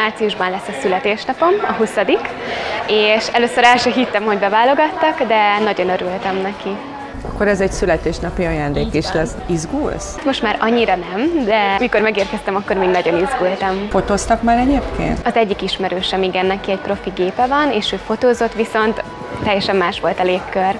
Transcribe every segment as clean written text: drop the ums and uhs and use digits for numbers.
márciusban lesz a születésnapom, a 20. És először el sem hittem, hogy beválogattak, de nagyon örültem neki. Akkor ez egy születésnapi ajándék is lesz. Izgulsz? Most már annyira nem, de mikor megérkeztem, akkor még nagyon izgultam. Fotóztak már egyébként? Az egyik ismerősöm, igen, neki egy profi gépe van, és ő fotózott, viszont teljesen más volt a légkör.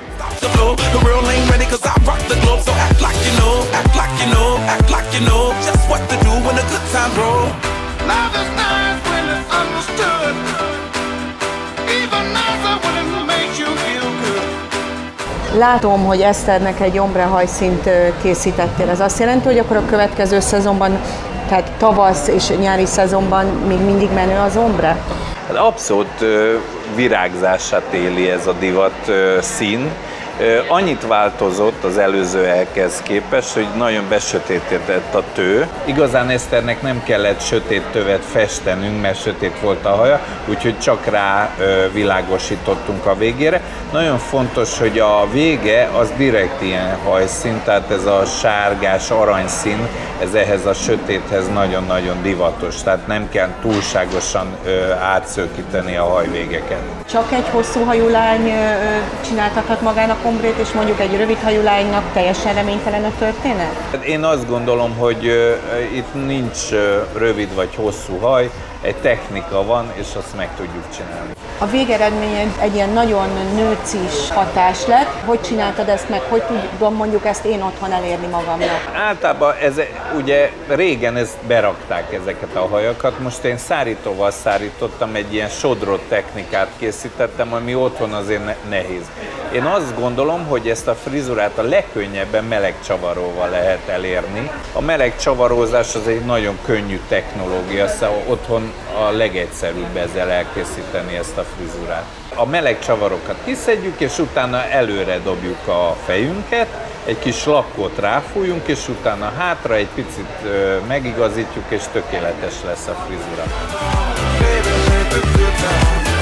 Látom, hogy Eszternek egy ombre hajszínt készítettél. Ez azt jelenti, hogy akkor a következő szezonban, tehát tavasz és nyári szezonban még mindig menő az ombre? Abszolút virágzását éli ez a divat szín. Annyit változott az előzőekhez képest, hogy nagyon besötétedett a tő. Igazán Eszternek nem kellett sötét tövet festenünk, mert sötét volt a haja, úgyhogy csak rá világosítottunk a végére. Nagyon fontos, hogy a vége az direkt ilyen hajszín, tehát ez a sárgás, aranyszín, ez ehhez a sötéthez nagyon-nagyon divatos, tehát nem kell túlságosan átszőkíteni a hajvégeket. Csak egy hosszú hajú lány csináltathat magának ombrét, és mondjuk egy rövid hajú lánynak teljesen reménytelen a történet? Én azt gondolom, hogy itt nincs rövid vagy hosszú haj, egy technika van, és azt meg tudjuk csinálni. A végeredmény egy ilyen nagyon nőcis hatás lett. Hogy csináltad ezt meg? Hogy tudom mondjuk ezt én otthon elérni magamnak? Általában ugye régen ezt berakták ezeket a hajakat, most én szárítóval szárítottam, egy ilyen sodrott technikát készítettem, ami otthon azért nehéz. Én azt gondolom, hogy ezt a frizurát a legkönnyebben meleg csavaróval lehet elérni. A meleg csavarózás az egy nagyon könnyű technológia, szóval otthon a legegyszerűbb ezzel elkészíteni ezt a frizurát. A meleg csavarokat kiszedjük, és utána előre dobjuk a fejünket, egy kis lakkot ráfújunk, és utána hátra egy picit megigazítjuk, és tökéletes lesz a frizura.